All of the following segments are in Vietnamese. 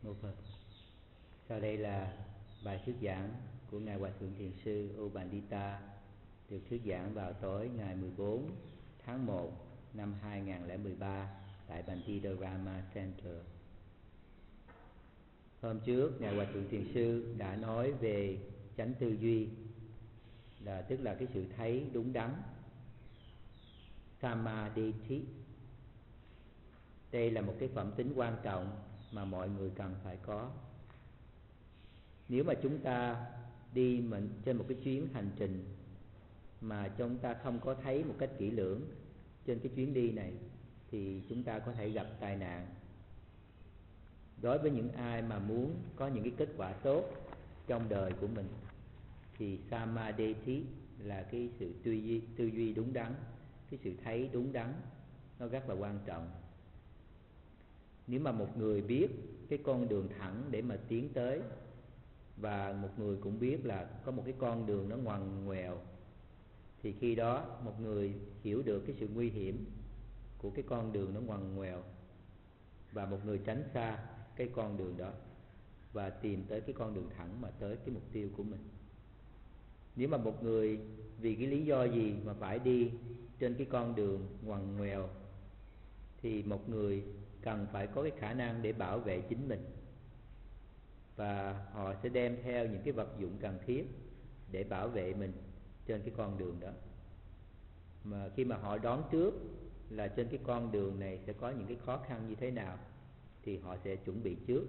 Một phần. Sau đây là bài thuyết giảng của Ngài Hòa Thượng Thiền sư U Pandita, được thuyết giảng vào tối ngày 14 tháng 1 năm 2013 tại Bantidharma Center. Hôm trước, Ngài Hòa Thượng Thiền sư đã nói về chánh tư duy, tức là cái sự thấy đúng đắn, Samadhi. Đây là một cái phẩm tính quan trọng mà mọi người cần phải có. Nếu mà chúng ta đi trên một cái chuyến hành trình mà chúng ta không có thấy một cách kỹ lưỡng trên cái chuyến đi này, thì chúng ta có thể gặp tai nạn. Đối với những ai mà muốn có những cái kết quả tốt trong đời của mình, thì Samadhi là cái sự tư duy đúng đắn, cái sự thấy đúng đắn, nó rất là quan trọng. Nếu mà một người biết cái con đường thẳng để mà tiến tới, và một người cũng biết là có một cái con đường nó ngoằn ngoèo, thì khi đó một người hiểu được cái sự nguy hiểm của cái con đường nó ngoằn ngoèo, và một người tránh xa cái con đường đó và tìm tới cái con đường thẳng mà tới cái mục tiêu của mình. Nếu mà một người vì cái lý do gì mà phải đi trên cái con đường ngoằn ngoèo, thì một người cần phải có cái khả năng để bảo vệ chính mình, và họ sẽ đem theo những cái vật dụng cần thiết để bảo vệ mình trên cái con đường đó. Mà khi mà họ đoán trước là trên cái con đường này sẽ có những cái khó khăn như thế nào, thì họ sẽ chuẩn bị trước.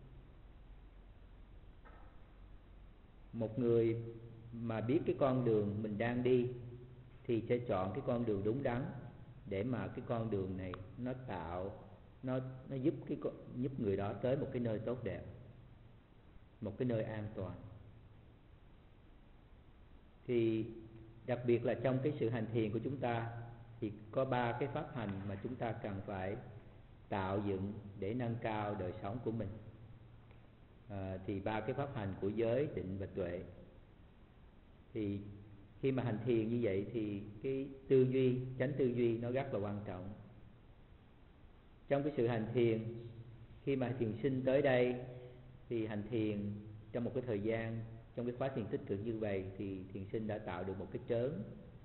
Một người mà biết cái con đường mình đang đi thì sẽ chọn cái con đường đúng đắn, để mà cái con đường này nó giúp người đó tới một cái nơi tốt đẹp, một cái nơi an toàn. Thì đặc biệt là trong cái sự hành thiền của chúng ta, thì có 3 cái pháp hành mà chúng ta cần phải tạo dựng để nâng cao đời sống của mình. Thì 3 cái pháp hành của giới, định và tuệ. Thì khi mà hành thiền như vậy thì cái tư duy, chánh tư duy nó rất là quan trọng. Trong cái sự hành thiền, khi mà thiền sinh tới đây thì hành thiền trong một cái thời gian, trong cái khóa thiền tích cực như vậy, thì thiền sinh đã tạo được một cái trớn.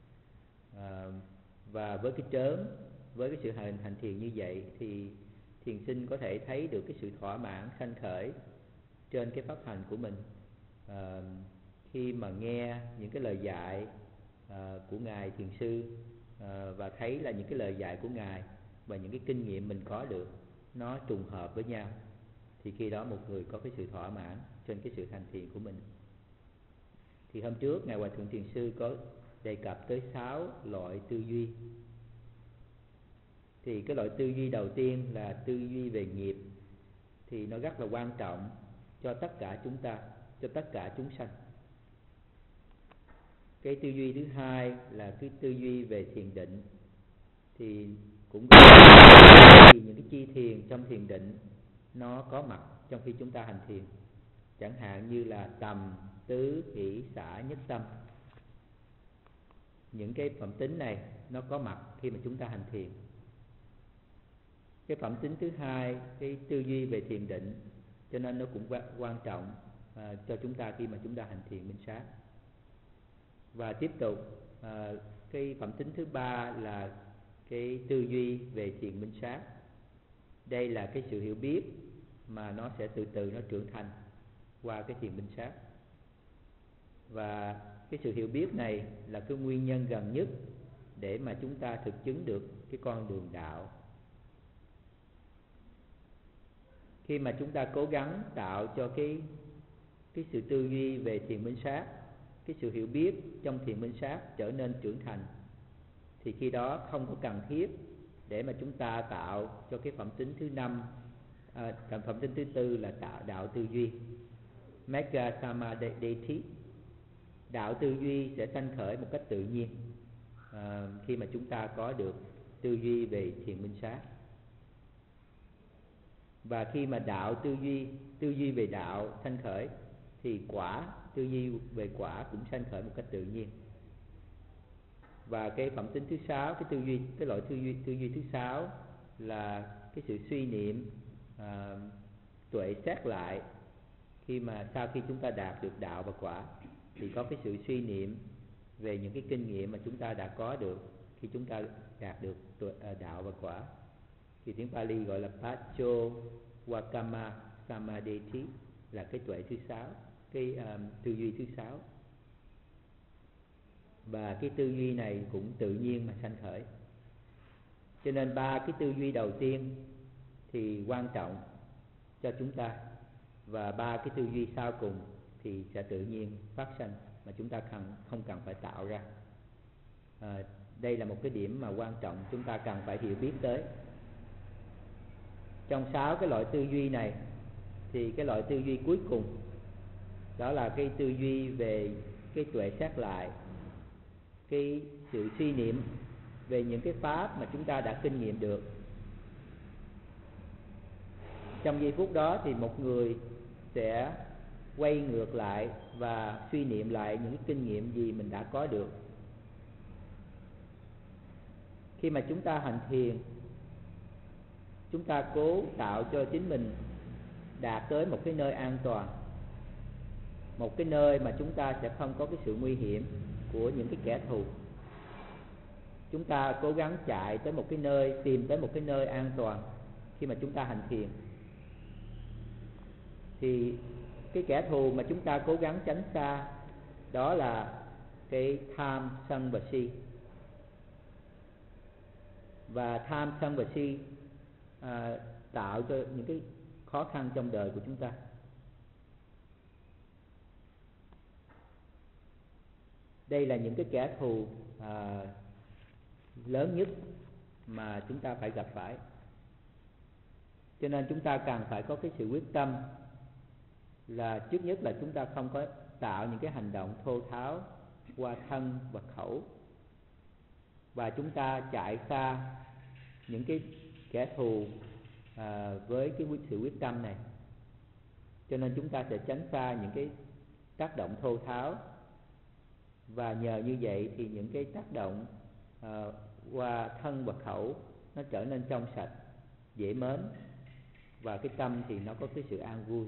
Và với cái trớn, với cái sự hành thiền như vậy, thì thiền sinh có thể thấy được cái sự thỏa mãn sanh khởi trên cái pháp hành của mình. Khi mà nghe những cái lời dạy của Ngài Thiền sư, và thấy là những cái lời dạy của Ngài và những cái kinh nghiệm mình có được nó trùng hợp với nhau, thì khi đó một người có cái sự thỏa mãn trên cái sự hành thiền của mình. Thì hôm trước Ngài Hòa Thượng Thiền sư có đề cập tới 6 loại tư duy. Thì cái loại tư duy đầu tiên là tư duy về nghiệp, thì nó rất là quan trọng cho tất cả chúng ta, cho tất cả chúng sanh. Cái tư duy thứ hai là cái tư duy về thiền định, thì cũng thì những cái chi thiền trong thiền định nó có mặt trong khi chúng ta hành thiền, chẳng hạn như là tầm, tứ, hỷ, xả, nhất tâm. Những cái phẩm tính này nó có mặt khi mà chúng ta hành thiền. Cái phẩm tính thứ hai, cái tư duy về thiền định, cho nên nó cũng quan trọng cho chúng ta khi mà chúng ta hành thiền minh sát. Và tiếp tục, cái phẩm tính thứ ba là cái tư duy về thiền minh sát. Đây là cái sự hiểu biết mà nó sẽ từ từ nó trưởng thành qua cái thiền minh sát. Và cái sự hiểu biết này là cái nguyên nhân gần nhất để mà chúng ta thực chứng được cái con đường đạo. Khi mà chúng ta cố gắng tạo cho cái sự tư duy về thiền minh sát, cái sự hiểu biết trong thiền minh sát trở nên trưởng thành, thì khi đó không có cần thiết để mà chúng ta tạo cho cái phẩm tính thứ 5, phẩm tính thứ 4 là tạo đạo tư duy, Magga Samadhi. Đạo tư duy sẽ sanh khởi một cách tự nhiên khi mà chúng ta có được tư duy về thiền minh sát. Và khi mà đạo tư duy về đạo sanh khởi, thì tư duy về quả cũng sanh khởi một cách tự nhiên. Và cái phẩm tính thứ 6, cái loại tư duy thứ 6 là cái sự suy niệm tuệ xét lại. Khi mà sau khi chúng ta đạt được đạo và quả thì có cái sự suy niệm về những cái kinh nghiệm mà chúng ta đã có được khi chúng ta đạt được đạo và quả. Thì tiếng Pali gọi là Pacho Wakama Samadeti, là cái tuệ thứ 6, cái tư duy thứ 6. Và cái tư duy này cũng tự nhiên mà sanh khởi. Cho nên 3 cái tư duy đầu tiên thì quan trọng cho chúng ta, và 3 cái tư duy sau cùng thì sẽ tự nhiên phát sinh mà chúng ta không cần phải tạo ra. Đây là một cái điểm mà quan trọng chúng ta cần phải hiểu biết tới. Trong 6 cái loại tư duy này thì cái loại tư duy cuối cùng đó là cái tư duy về cái tuệ xét lại, cái sự suy niệm về những cái pháp mà chúng ta đã kinh nghiệm được. Trong giây phút đó thì một người sẽ quay ngược lại và suy niệm lại những kinh nghiệm gì mình đã có được. Khi mà chúng ta hành thiền, chúng ta cố tạo cho chính mình đạt tới một cái nơi an toàn, một cái nơi mà chúng ta sẽ không có cái sự nguy hiểm của những cái kẻ thù. Chúng ta cố gắng chạy tới một cái nơi, tìm tới một cái nơi an toàn. Khi mà chúng ta hành thiền thì cái kẻ thù mà chúng ta cố gắng tránh xa đó là cái tham, sân và si. Và tham, sân và si tạo cho những cái khó khăn trong đời của chúng ta. Đây là những cái kẻ thù lớn nhất mà chúng ta phải gặp phải. Cho nên chúng ta cần phải có cái sự quyết tâm là trước nhất là chúng ta không có tạo những cái hành động thô tháo qua thân và khẩu, và chúng ta chạy xa những cái kẻ thù với cái sự quyết tâm này. Cho nên chúng ta sẽ tránh xa những cái tác động thô tháo, và nhờ như vậy thì những cái tác động qua thân và khẩu nó trở nên trong sạch, dễ mến, và cái tâm thì nó có cái sự an vui.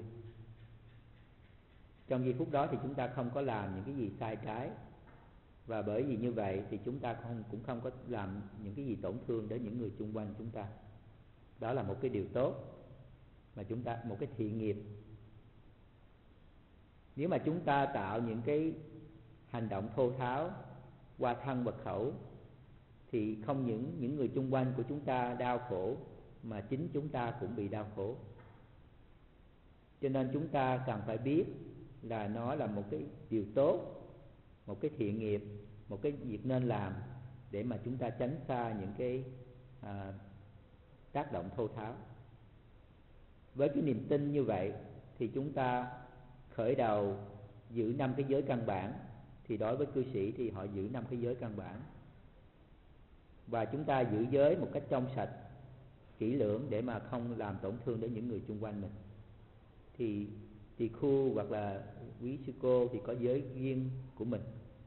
Trong giây phút đó thì chúng ta không có làm những cái gì sai trái, và bởi vì như vậy thì chúng ta cũng không có làm những cái gì tổn thương đến những người xung quanh chúng ta. Đó là một cái điều tốt mà chúng ta, một cái thiện nghiệp. Nếu mà chúng ta tạo những cái hành động thô tháo qua thân và khẩu thì không những người xung quanh của chúng ta đau khổ, mà chính chúng ta cũng bị đau khổ. Cho nên chúng ta cần phải biết là nó là một cái điều tốt, một cái thiện nghiệp, một cái việc nên làm để mà chúng ta tránh xa những cái tác động thô tháo. Với cái niềm tin như vậy thì chúng ta khởi đầu giữ 5 cái giới căn bản. Thì đối với cư sĩ thì họ giữ 5 cái giới căn bản, và chúng ta giữ giới một cách trong sạch, kỹ lưỡng để mà không làm tổn thương đến những người xung quanh mình. Thì tỳ khu hoặc là quý sư cô thì có giới riêng của mình.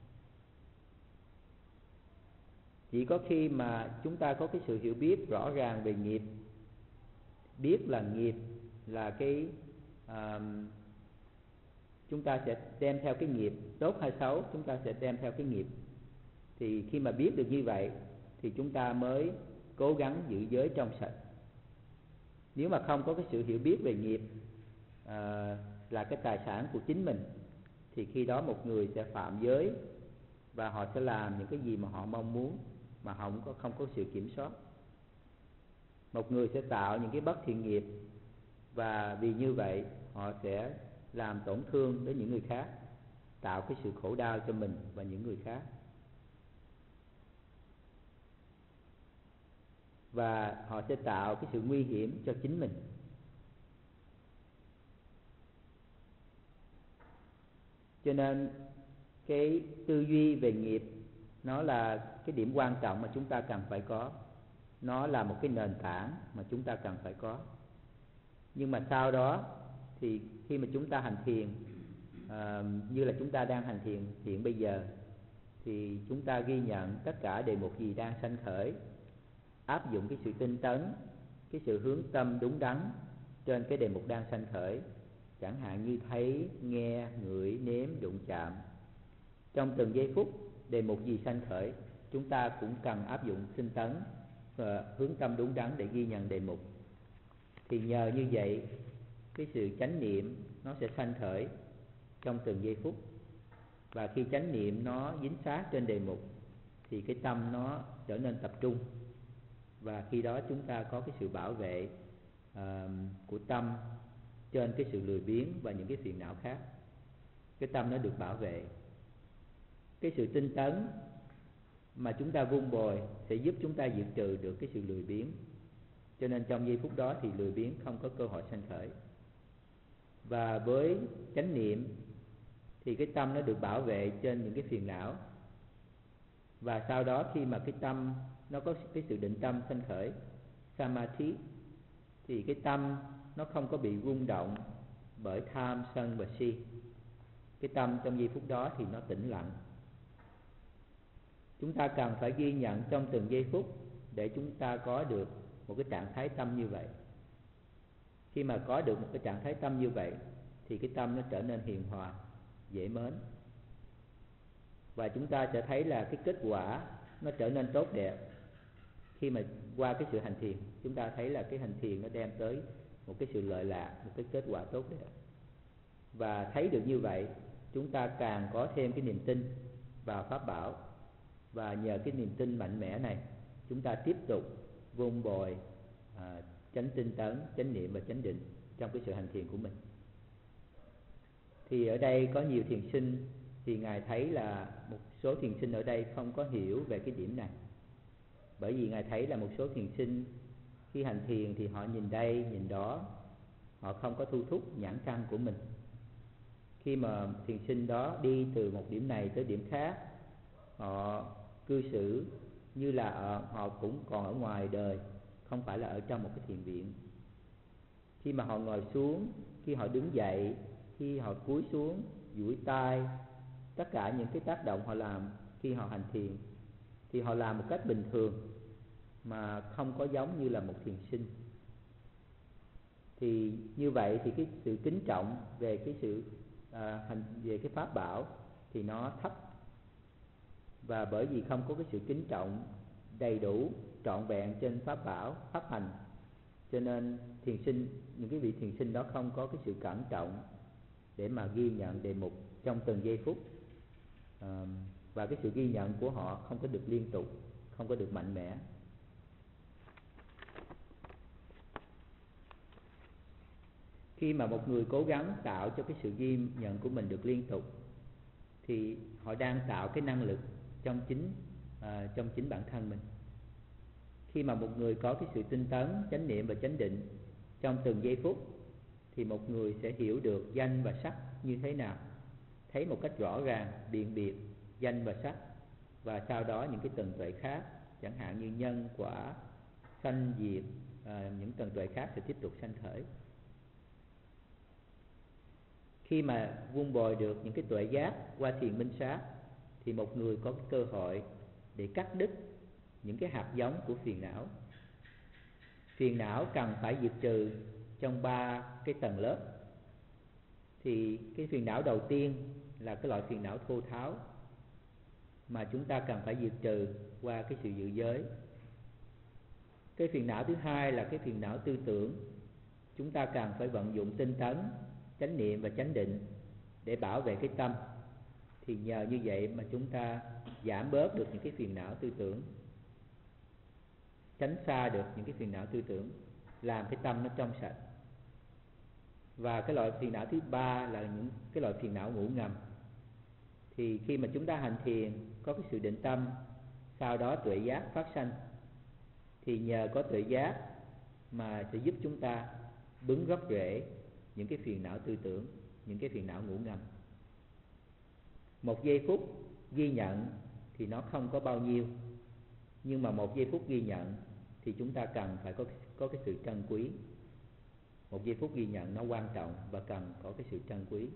Chỉ có khi mà chúng ta có cái sự hiểu biết rõ ràng về nghiệp, biết là nghiệp là cái chúng ta sẽ đem theo cái nghiệp tốt hay xấu, chúng ta sẽ đem theo cái nghiệp. Thì khi mà biết được như vậy thì chúng ta mới cố gắng giữ giới trong sạch. Nếu mà không có cái sự hiểu biết về nghiệp là cái tài sản của chính mình, thì khi đó một người sẽ phạm giới và họ sẽ làm những cái gì mà họ mong muốn mà họ không có sự kiểm soát. Một người sẽ tạo những cái bất thiện nghiệp, và vì như vậy họ sẽ làm tổn thương đến những người khác, tạo cái sự khổ đau cho mình và những người khác. Và họ sẽ tạo cái sự nguy hiểm cho chính mình. Cho nên cái tư duy về nghiệp nó là cái điểm quan trọng mà chúng ta cần phải có. Nó là một cái nền tảng mà chúng ta cần phải có. Nhưng mà sau đó thì khi mà chúng ta hành thiền, như là chúng ta đang hành thiền hiện bây giờ, thì chúng ta ghi nhận tất cả đề mục gì đang sanh khởi, áp dụng cái sự tinh tấn, cái sự hướng tâm đúng đắn, trên cái đề mục đang sanh khởi, chẳng hạn như thấy, nghe, ngửi, nếm, đụng chạm. Trong từng giây phút đề mục gì sanh khởi, chúng ta cũng cần áp dụng tinh tấn và hướng tâm đúng đắn để ghi nhận đề mục. Thì nhờ như vậy, cái sự chánh niệm nó sẽ sanh khởi trong từng giây phút. Và khi chánh niệm nó dính sát trên đề mục thì cái tâm nó trở nên tập trung. Và khi đó chúng ta có cái sự bảo vệ của tâm trên cái sự lười biếng và những cái phiền não khác. Cái tâm nó được bảo vệ. Cái sự tinh tấn mà chúng ta vun bồi sẽ giúp chúng ta diệt trừ được cái sự lười biếng. Cho nên trong giây phút đó thì lười biếng không có cơ hội sanh khởi. Và với chánh niệm thì cái tâm nó được bảo vệ trên những cái phiền não. Và sau đó khi mà cái tâm nó có cái sự định tâm sanh khởi, samadhi, thì cái tâm nó không có bị rung động bởi tham, sân và si. Cái tâm trong giây phút đó thì nó tĩnh lặng. Chúng ta cần phải ghi nhận trong từng giây phút để chúng ta có được một cái trạng thái tâm như vậy. Khi mà có được một cái trạng thái tâm như vậy thì cái tâm nó trở nên hiền hòa, dễ mến. Và chúng ta sẽ thấy là cái kết quả nó trở nên tốt đẹp. Khi mà qua cái sự hành thiền, chúng ta thấy là cái hành thiền nó đem tới một cái sự lợi lạc, một cái kết quả tốt đẹp. Và thấy được như vậy, chúng ta càng có thêm cái niềm tin vào Pháp bảo. Và nhờ cái niềm tin mạnh mẽ này, chúng ta tiếp tục vun bồi chánh tinh tấn, chánh niệm và chánh định trong cái sự hành thiền của mình. Thì ở đây có nhiều thiền sinh thì Ngài thấy là một số thiền sinh ở đây không có hiểu về cái điểm này. Bởi vì Ngài thấy là một số thiền sinh khi hành thiền thì họ nhìn đây, nhìn đó, họ không có thu thúc nhãn căn của mình. Khi mà thiền sinh đó đi từ một điểm này tới điểm khác, họ cư xử như là họ cũng còn ở ngoài đời, không phải là ở trong một cái thiền viện. Khi mà họ ngồi xuống, khi họ đứng dậy, khi họ cúi xuống, duỗi tay, tất cả những cái tác động họ làm khi họ hành thiền thì họ làm một cách bình thường mà không có giống như là một thiền sinh. Thì như vậy thì cái sự kính trọng về cái sự về cái pháp bảo thì nó thấp. Và bởi vì không có cái sự kính trọng đầy đủ, trọn vẹn trên pháp bảo, pháp hành, cho nên thiền sinh, những cái vị thiền sinh đó không có cái sự cẩn trọng để mà ghi nhận đề mục trong từng giây phút. Và cái sự ghi nhận của họ không có được liên tục, không có được mạnh mẽ. Khi mà một người cố gắng tạo cho cái sự ghi nhận của mình được liên tục thì họ đang tạo cái năng lực trong chính bản thân mình. Khi mà một người có cái sự tinh tấn, chánh niệm và chánh định trong từng giây phút thì một người sẽ hiểu được danh và sắc như thế nào, thấy một cách rõ ràng, biện biệt danh và sắc. Và sau đó những cái tầng tuệ khác, chẳng hạn như nhân, quả, sanh, diệt, những tầng tuệ khác sẽ tiếp tục sanh khởi. Khi mà vun bồi được những cái tuệ giác qua thiền minh sát thì một người có cái cơ hội để cắt đứt những cái hạt giống của phiền não. Phiền não cần phải diệt trừ trong 3 cái tầng lớp. Thì cái phiền não đầu tiên là cái loại phiền não thô tháo mà chúng ta cần phải diệt trừ qua cái sự giữ giới. Cái phiền não thứ hai là cái phiền não tư tưởng. Chúng ta cần phải vận dụng tinh tấn, chánh niệm và chánh định để bảo vệ cái tâm. Thì nhờ như vậy mà chúng ta giảm bớt được những cái phiền não tư tưởng, tránh xa được những cái phiền não tư tưởng, làm cái tâm nó trong sạch. Và cái loại phiền não thứ ba là những cái loại phiền não ngủ ngầm. Thì khi mà chúng ta hành thiền, có cái sự định tâm, sau đó tuệ giác phát sanh, thì nhờ có tuệ giác mà sẽ giúp chúng ta bứng gốc rễ những cái phiền não tư tưởng, những cái phiền não ngủ ngầm. Một giây phút ghi nhận thì nó không có bao nhiêu, nhưng mà một giây phút ghi nhận thì chúng ta cần phải có cái sự trân quý. Một giây phút ghi nhận nó quan trọng và cần có cái sự trân quý.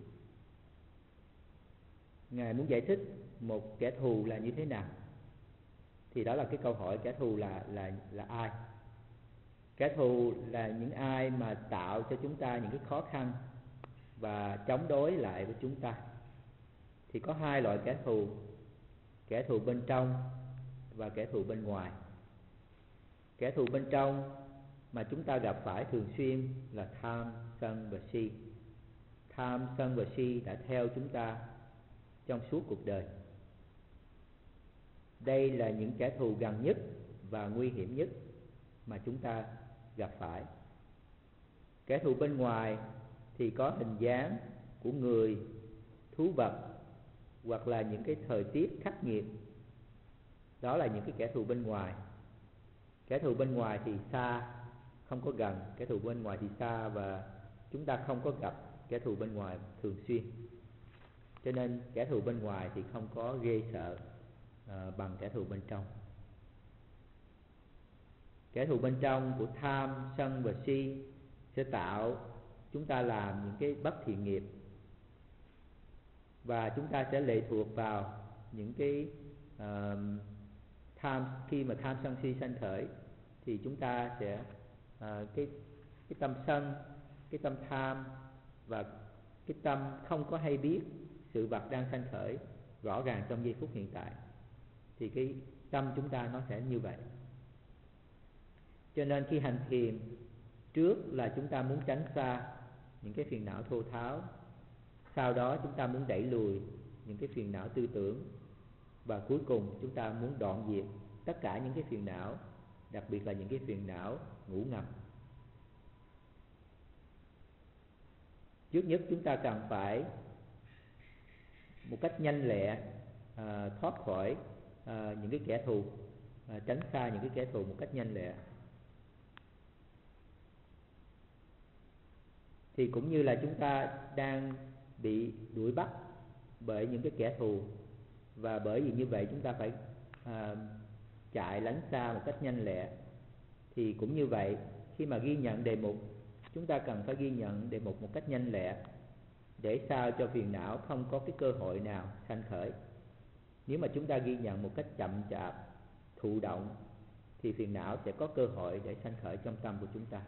Ngài muốn giải thích một kẻ thù là như thế nào? Thì đó là cái câu hỏi, kẻ thù là ai? Kẻ thù là những ai mà tạo cho chúng ta những cái khó khăn và chống đối lại với chúng ta. Thì có hai loại kẻ thù bên trong và kẻ thù bên ngoài. Kẻ thù bên trong mà chúng ta gặp phải thường xuyên là tham, sân và si. Tham, sân và si đã theo chúng ta trong suốt cuộc đời. Đây là những kẻ thù gần nhất và nguy hiểm nhất mà chúng ta gặp phải. Kẻ thù bên ngoài thì có hình dáng của người, thú vật hoặc là những cái thời tiết khắc nghiệt. Đó là những cái kẻ thù bên ngoài. Kẻ thù bên ngoài thì xa, không có gần. Kẻ thù bên ngoài thì xa và chúng ta không có gặp kẻ thù bên ngoài thường xuyên. Cho nên kẻ thù bên ngoài thì không có ghê sợ bằng kẻ thù bên trong. Kẻ thù bên trong của tham, sân và si sẽ tạo chúng ta làm những cái bất thiện nghiệp, và chúng ta sẽ lệ thuộc vào những cái tham. Khi mà tham sân si sanh khởi thì chúng ta sẽ cái tâm sân, cái tâm tham và cái tâm không có hay biết sự vật đang sanh khởi rõ ràng trong giây phút hiện tại, thì cái tâm chúng ta nó sẽ như vậy. Cho nên khi hành thiền, trước là chúng ta muốn tránh xa những cái phiền não thô tháo, sau đó chúng ta muốn đẩy lùi những cái phiền não tư tưởng, và cuối cùng chúng ta muốn đoạn diệt tất cả những cái phiền não, đặc biệt là những cái phiền não ngủ ngầm. Trước nhất chúng ta cần phải một cách nhanh lẹ thoát khỏi những cái kẻ thù, tránh xa những cái kẻ thù một cách nhanh lẹ. Thì cũng như là chúng ta đang bị đuổi bắt bởi những cái kẻ thù, và bởi vì như vậy chúng ta phải chạy lánh xa một cách nhanh lẹ. Thì cũng như vậy, khi mà ghi nhận đề mục, chúng ta cần phải ghi nhận đề mục một cách nhanh lẹ, để sao cho phiền não không có cái cơ hội nào sanh khởi. Nếu mà chúng ta ghi nhận một cách chậm chạp, thụ động, thì phiền não sẽ có cơ hội để sanh khởi trong tâm của chúng ta.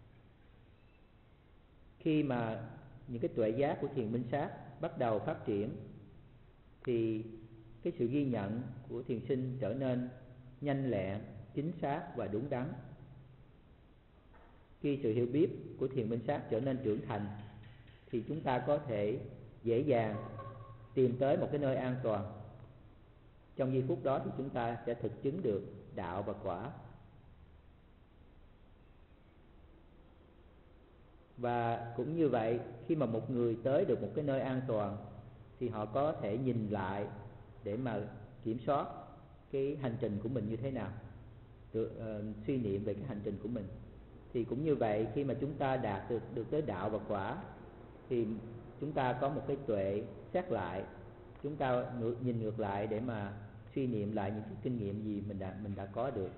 Khi mà những cái tuệ giác của thiền minh sát bắt đầu phát triển, thì cái sự ghi nhận của thiền sinh trở nên nhanh lẹ, chính xác và đúng đắn. Khi sự hiểu biết của thiền minh sát trở nên trưởng thành, thì chúng ta có thể dễ dàng tìm tới một cái nơi an toàn. Trong giây phút đó thì chúng ta sẽ thực chứng được đạo và quả. Và cũng như vậy, khi mà một người tới được một cái nơi an toàn, thì họ có thể nhìn lại để mà kiểm soát cái hành trình của mình như thế nào, suy niệm về cái hành trình của mình. Thì cũng như vậy, khi mà chúng ta đạt được tới đạo và quả, thì chúng ta có một cái tuệ xét lại, chúng ta nhìn ngược lại để mà suy niệm lại những cái kinh nghiệm gì mình đã có được.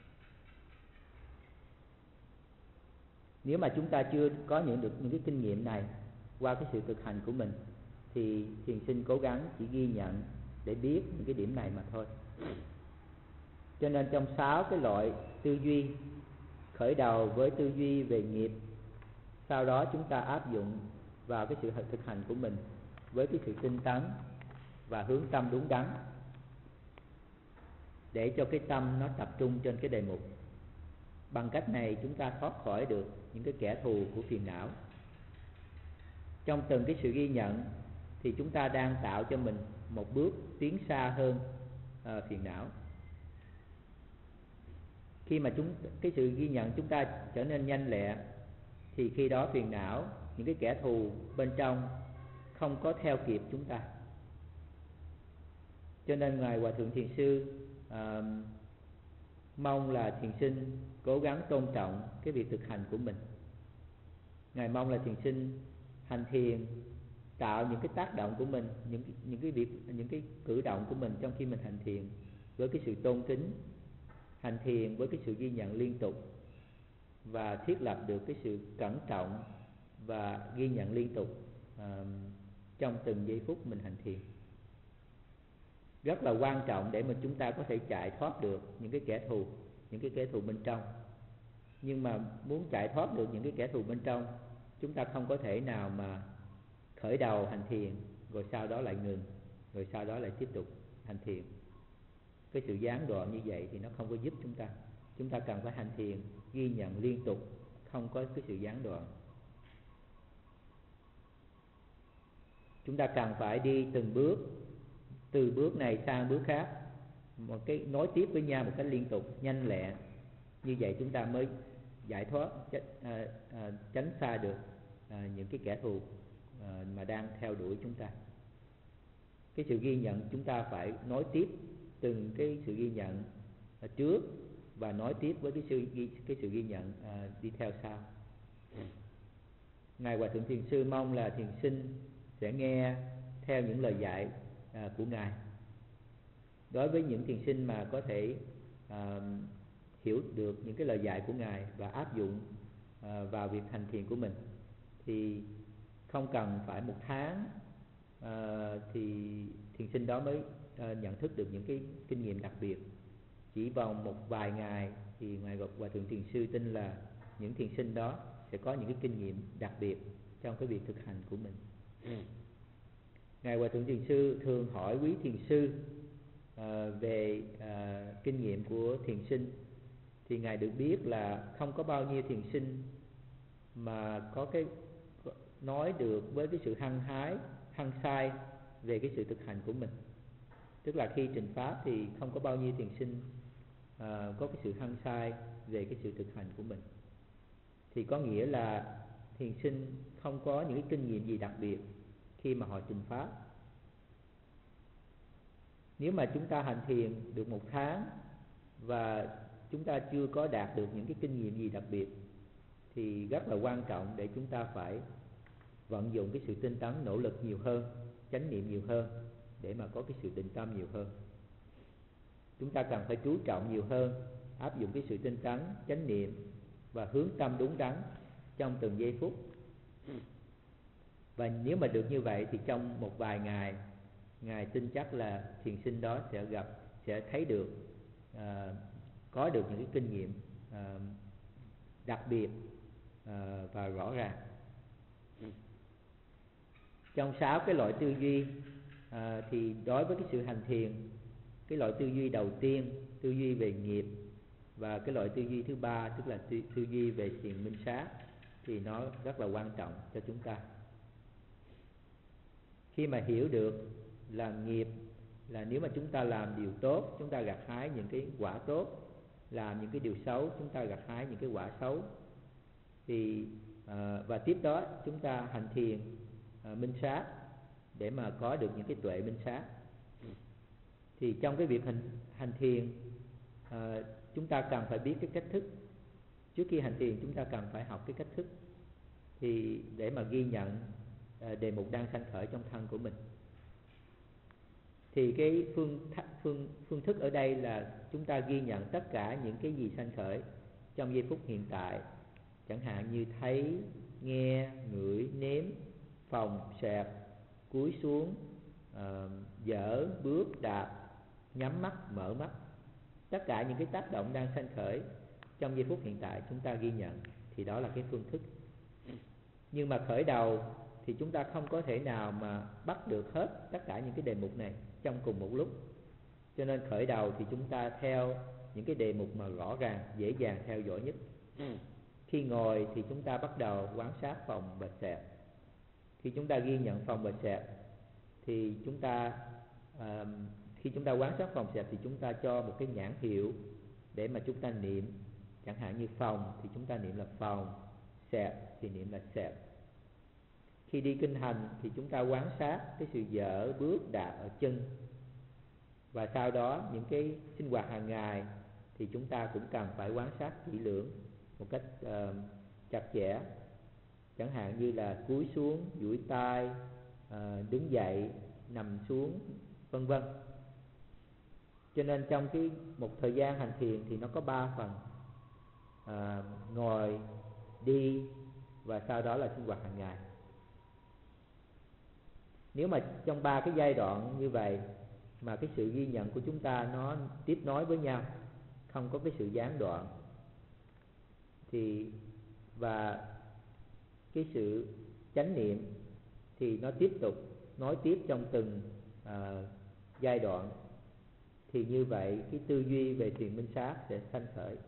Nếu mà chúng ta chưa có được những cái kinh nghiệm này qua cái sự thực hành của mình, thì thiền sinh cố gắng chỉ ghi nhận để biết những cái điểm này mà thôi. Cho nên trong 6 cái loại tư duy, khởi đầu với tư duy về nghiệp, sau đó chúng ta áp dụng vào cái sự thực hành của mình với cái sự tinh tấn và hướng tâm đúng đắn, để cho cái tâm nó tập trung trên cái đề mục. Bằng cách này chúng ta thoát khỏi được những cái kẻ thù của phiền não. Trong từng cái sự ghi nhận thì chúng ta đang tạo cho mình một bước tiến xa hơn phiền não. Khi mà cái sự ghi nhận chúng ta trở nên nhanh lẹ, thì khi đó phiền não, những cái kẻ thù bên trong không có theo kịp chúng ta. Cho nên Ngài Hòa Thượng Thiền Sư mong là thiền sinh cố gắng tôn trọng cái việc thực hành của mình. Ngài mong là thiền sinh hành thiền, tạo những cái tác động của mình, những cái cử động của mình trong khi mình hành thiền với cái sự tôn kính, hành thiền với cái sự ghi nhận liên tục, và thiết lập được cái sự cẩn trọng và ghi nhận liên tục trong từng giây phút mình hành thiền. Rất là quan trọng để mà chúng ta có thể chạy thoát được những cái kẻ thù bên trong. Nhưng mà muốn chạy thoát được những cái kẻ thù bên trong, chúng ta không có thể nào mà khởi đầu hành thiền rồi sau đó lại ngừng, rồi sau đó lại tiếp tục hành thiền. Cái sự gián đoạn như vậy thì nó không có giúp chúng ta. Chúng ta cần phải hành thiền ghi nhận liên tục, không có cái sự gián đoạn. Chúng ta cần phải đi từng bước, từ bước này sang bước khác, một cái nối tiếp với nhau một cách liên tục, nhanh lẹ. Như vậy chúng ta mới giải thoát, tránh xa được những cái kẻ thù mà đang theo đuổi chúng ta. Cái sự ghi nhận chúng ta phải nối tiếp từng cái sự ghi nhận trước và nối tiếp với cái sự ghi nhận đi theo sau. Ngài Hòa Thượng Thiền Sư mong là thiền sinh sẽ nghe theo những lời dạy của Ngài. Đối với những thiền sinh mà có thể hiểu được những cái lời dạy của Ngài và áp dụng vào việc hành thiền của mình, thì không cần phải 1 tháng thì thiền sinh đó mới nhận thức được những cái kinh nghiệm đặc biệt. Chỉ vòng một vài ngày thì Ngài Hòa Thượng Thiền Sư tin là những thiền sinh đó sẽ có những cái kinh nghiệm đặc biệt trong cái việc thực hành của mình. Ngài Hòa Thượng Thiền Sư thường hỏi quý thiền sư về kinh nghiệm của thiền sinh, thì Ngài được biết là không có bao nhiêu thiền sinh mà có cái nói được với cái sự hăng hái, hăng say về cái sự thực hành của mình. Tức là khi trình pháp thì không có bao nhiêu thiền sinh có cái sự hăng say về cái sự thực hành của mình. Thì có nghĩa là thiền sinh không có những cái kinh nghiệm gì đặc biệt khi mà họ trình pháp. Nếu mà chúng ta hành thiền được 1 tháng và chúng ta chưa có đạt được những cái kinh nghiệm gì đặc biệt, thì rất là quan trọng để chúng ta phải vận dụng cái sự tinh tấn, nỗ lực nhiều hơn, chánh niệm nhiều hơn để mà có cái sự định tâm nhiều hơn. Chúng ta cần phải chú trọng nhiều hơn, áp dụng cái sự tinh tấn, chánh niệm và hướng tâm đúng đắn trong từng giây phút. Và nếu mà được như vậy thì trong một vài ngày, Ngài tin chắc là thiền sinh đó sẽ thấy được, có được những cái kinh nghiệm đặc biệt và rõ ràng. Trong 6 cái loại tư duy thì đối với cái sự hành thiền, cái loại tư duy đầu tiên, tư duy về nghiệp, và cái loại tư duy thứ 3 tức là tư duy về thiền minh sát, thì nó rất là quan trọng cho chúng ta. Khi mà hiểu được là nghiệp là nếu mà chúng ta làm điều tốt, chúng ta gặt hái những cái quả tốt, làm những cái điều xấu, chúng ta gặt hái những cái quả xấu, thì và tiếp đó chúng ta hành thiền minh sát để mà có được những cái tuệ minh sát. Thì trong cái việc hành thiền, chúng ta cần phải biết cái cách thức. Trước khi hành thiền chúng ta cần phải học cái cách thức thì để mà ghi nhận đề mục đang sanh khởi trong thân của mình. Thì cái phương thức ở đây là chúng ta ghi nhận tất cả những cái gì sanh khởi trong giây phút hiện tại, chẳng hạn như thấy, nghe, ngửi, nếm, phồng, xẹp, cúi xuống, dở, bước, đạp, nhắm mắt, mở mắt. Tất cả những cái tác động đang sanh khởi trong giây phút hiện tại chúng ta ghi nhận, thì đó là cái phương thức. Nhưng mà khởi đầu thì chúng ta không có thể nào mà bắt được hết tất cả những cái đề mục này trong cùng một lúc. Cho nên khởi đầu thì chúng ta theo những cái đề mục mà rõ ràng, dễ dàng theo dõi nhất. Khi ngồi thì chúng ta bắt đầu quan sát phồng và xẹp. Khi chúng ta ghi nhận phồng và xẹp thì chúng ta khi chúng ta quan sát phồng xẹp thì chúng ta cho một cái nhãn hiệu để mà chúng ta niệm. Chẳng hạn như phồng thì chúng ta niệm là phồng, xẹp thì niệm là xẹp. Khi đi kinh hành thì chúng ta quan sát cái sự dở, bước, đạp ở chân. Và sau đó những cái sinh hoạt hàng ngày thì chúng ta cũng cần phải quan sát kỹ lưỡng một cách chặt chẽ. Chẳng hạn như là cúi xuống, duỗi tay, đứng dậy, nằm xuống, vân vân. Cho nên trong một thời gian hành thiền thì nó có 3 phần: ngồi, đi và sau đó là sinh hoạt hàng ngày. Nếu mà trong 3 cái giai đoạn như vậy mà cái sự ghi nhận của chúng ta nó tiếp nối với nhau, không có cái sự gián đoạn, và cái sự chánh niệm thì nó tiếp tục nói tiếp trong từng giai đoạn, thì như vậy cái tư duy về thiền minh sát sẽ sanh khởi.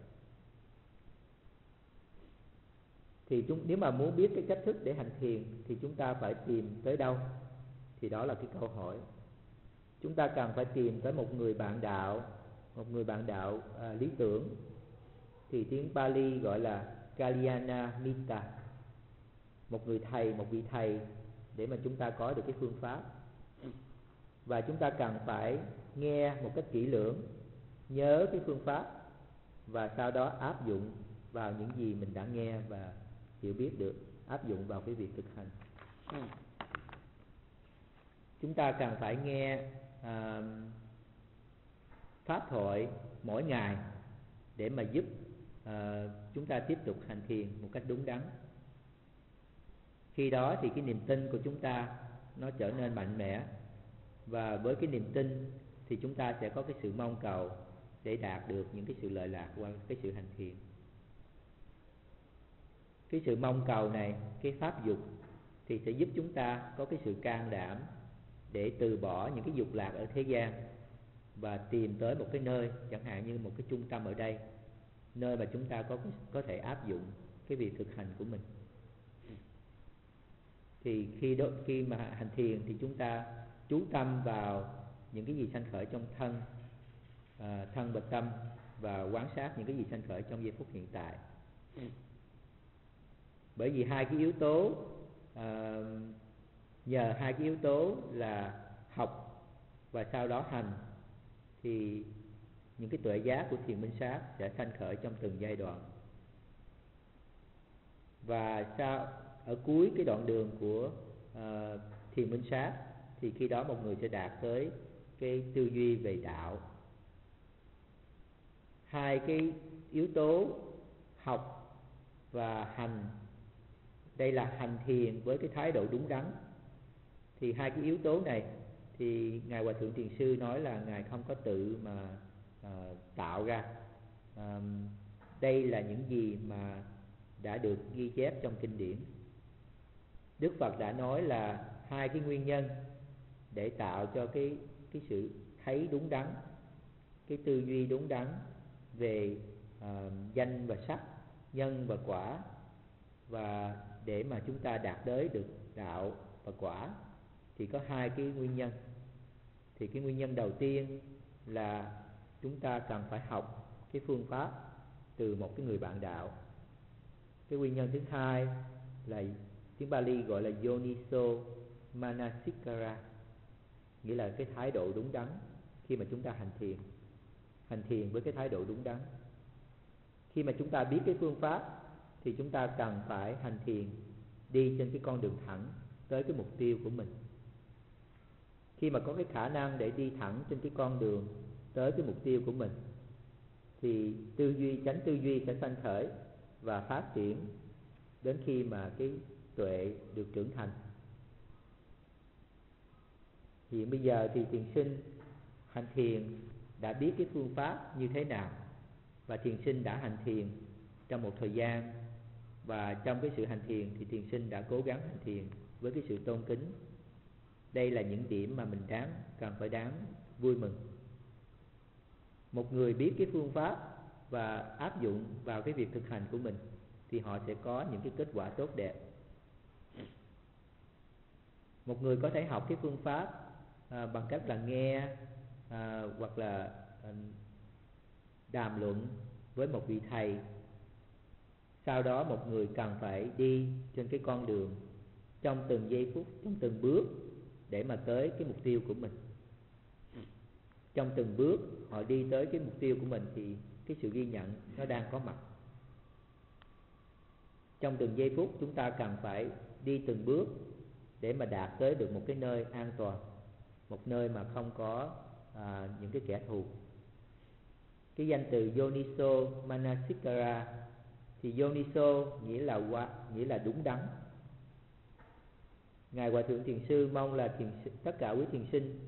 Thì nếu mà muốn biết cái cách thức để hành thiền thì chúng ta phải tìm tới đâu? Thì đó là cái câu hỏi. Chúng ta cần phải tìm tới một người bạn đạo lý tưởng, thì tiếng Pali gọi là Kalyana Mitta, một vị thầy để mà chúng ta có được cái phương pháp. Và chúng ta cần phải nghe một cách kỹ lưỡng, nhớ cái phương pháp, và sau đó áp dụng vào những gì mình đã nghe và hiểu biết được, áp dụng vào cái việc thực hành. Chúng ta cần phải nghe pháp thoại mỗi ngày để mà giúp chúng ta tiếp tục hành thiền một cách đúng đắn. Khi đó thì cái niềm tin của chúng ta nó trở nên mạnh mẽ, và với cái niềm tin thì chúng ta sẽ có cái sự mong cầu để đạt được những cái sự lợi lạc qua cái sự hành thiền. Cái sự mong cầu này, cái pháp dục thì sẽ giúp chúng ta có cái sự can đảm để từ bỏ những cái dục lạc ở thế gian và tìm tới một cái nơi, chẳng hạn như một cái trung tâm ở đây, nơi mà chúng ta có thể áp dụng cái việc thực hành của mình. Thì khi mà hành thiền thì chúng ta chú tâm vào những cái gì sanh khởi trong thân và tâm, và quan sát những cái gì sanh khởi trong giây phút hiện tại. Bởi vì nhờ hai cái yếu tố là học và sau đó hành, thì những cái tuệ giác của thiền minh sát sẽ sanh khởi trong từng giai đoạn. Và ở cuối cái đoạn đường của thiền minh sát thì khi đó một người sẽ đạt tới cái tư duy về đạo. Hai cái yếu tố học và hành, đây là hành thiền với cái thái độ đúng đắn. Thì hai cái yếu tố này thì Ngài Hòa Thượng Thiền Sư nói là Ngài không có tự mà tạo ra. Đây là những gì mà đã được ghi chép trong kinh điển. Đức Phật đã nói là hai cái nguyên nhân để tạo cho cái sự thấy đúng đắn, cái tư duy đúng đắn về danh và sắc, nhân và quả, và để mà chúng ta đạt tới được đạo và quả thì có hai cái nguyên nhân. Thì cái nguyên nhân đầu tiên là chúng ta cần phải học cái phương pháp từ một cái người bạn đạo. Cái nguyên nhân thứ hai là tiếng Pali gọi là Yoniso Manasikara, nghĩa là cái thái độ đúng đắn khi mà chúng ta hành thiền với cái thái độ đúng đắn. Khi mà chúng ta biết cái phương pháp thì chúng ta cần phải hành thiền đi trên cái con đường thẳng tới cái mục tiêu của mình. Khi mà có cái khả năng để đi thẳng trên cái con đường tới cái mục tiêu của mình thì chánh tư duy sẽ sanh khởi và phát triển đến khi mà cái tuệ được trưởng thành. Hiện bây giờ thì thiền sinh hành thiền đã biết cái phương pháp như thế nào, và thiền sinh đã hành thiền trong một thời gian, và trong cái sự hành thiền thì thiền sinh đã cố gắng hành thiền với cái sự tôn kính. Đây là những điểm mà mình cần phải đáng vui mừng. Một người biết cái phương pháp và áp dụng vào cái việc thực hành của mình thì họ sẽ có những cái kết quả tốt đẹp. Một người có thể học cái phương pháp bằng cách là nghe hoặc là đàm luận với một vị thầy. Sau đó một người cần phải đi trên cái con đường trong từng giây phút, trong từng bước để mà tới cái mục tiêu của mình. Trong từng bước họ đi tới cái mục tiêu của mình thì cái sự ghi nhận nó đang có mặt. Trong từng giây phút chúng ta cần phải đi từng bước để mà đạt tới được một cái nơi an toàn, một nơi mà không có những cái kẻ thù. Cái danh từ Yoniso Manasikara thì Yoniso nghĩa là đúng đắn. Ngài Hòa Thượng Thiền Sư mong là tất cả quý thiền sinh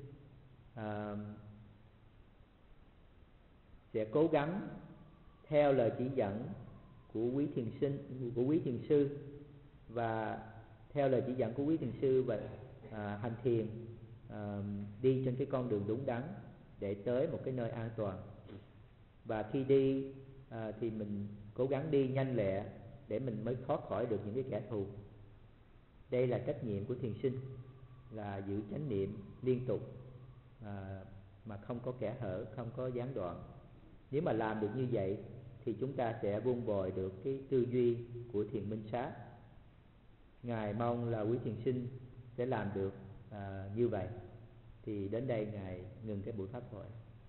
sẽ cố gắng theo lời chỉ dẫn của quý thiền sư, và theo lời chỉ dẫn của quý thiền sư và hành thiền, đi trên cái con đường đúng đắn để tới một cái nơi an toàn. Và khi đi thì mình cố gắng đi nhanh lẹ để mình mới thoát khỏi được những cái kẻ thù. Đây là trách nhiệm của thiền sinh, là giữ chánh niệm liên tục mà không có kẽ hở, không có gián đoạn. Nếu mà làm được như vậy thì chúng ta sẽ vun bồi được cái tư duy của thiền minh sát. Ngài mong là quý thiền sinh sẽ làm được như vậy. Thì đến đây Ngài ngừng cái buổi pháp thoại.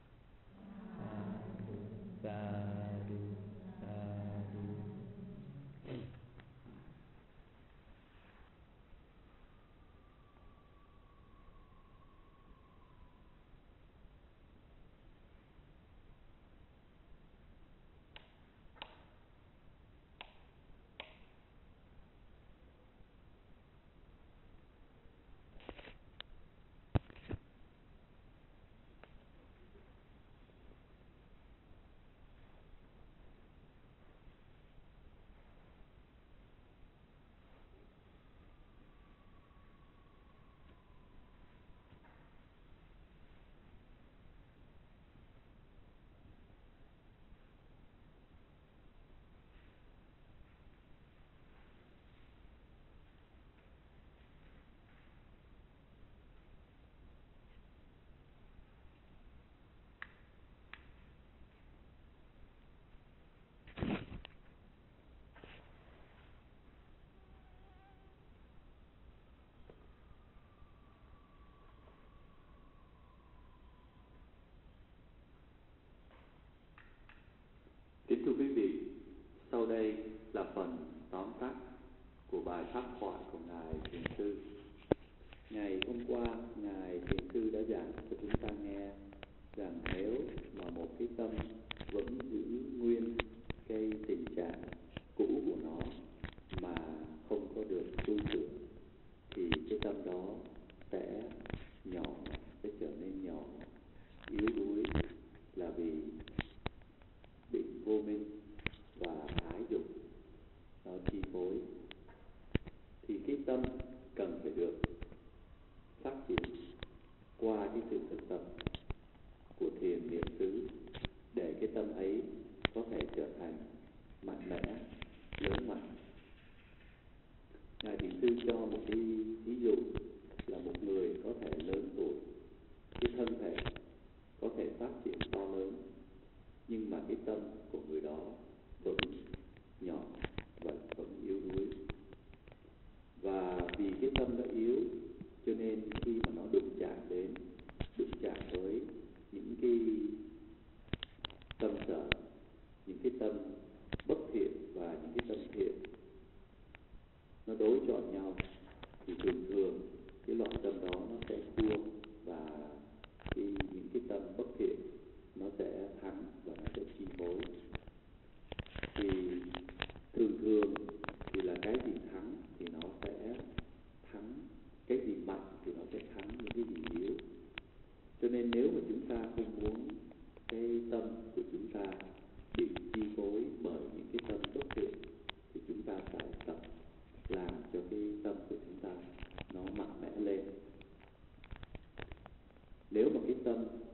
Sa du, sa du. Kính thưa quý vị, sau đây là phần tóm tắt của bài pháp thoại của Ngài Thiền Sư. Ngày hôm qua, Ngài Thiền Sư đã giảng cho chúng ta nghe rằng nếu mà một cái tâm vẫn giữ nguyên cái tình trạng cũ của nó mà không có được tu sửa, thì cái tâm đó sẽ nhỏ, sẽ trở nên nhỏ, yếu đuối, là vì bị vô minh và ái dục nó chi phối. Thì cái tâm cần phải được phát triển qua cái sự thực tập của thiền niệm xứ, để cái tâm ấy có thể trở thành mạnh mẽ, lớn mạnh. Ngài Thiền Sư cho một cái ví dụ là một người có thể lớn tuổi, cái thân thể có thể phát triển to lớn, nhưng mà cái tâm của người đó vẫn nhỏ và vẫn yếu đuối. Và vì cái tâm nó yếu, cho nên khi mà nó đụng chạm với những cái tâm sở, những cái tâm bất thiện và những cái tâm thiện, nó đối chọi nhau, thì thường thường cái loại tâm đó nó sẽ thua, và những cái tâm bất thiện nó sẽ thắng và nó sẽ chi phối. Thì thường thường thì là cái gì thắng thì nó sẽ thắng, cái gì mạnh thì nó sẽ thắng những cái gì yếu. Cho nên nếu mà chúng ta không muốn cái tâm của chúng ta bị chi phối bởi những cái tâm bất thiện, thì chúng ta phải tập làm cho cái tâm của chúng ta nó mạnh mẽ lên. Nếu mà cái tâm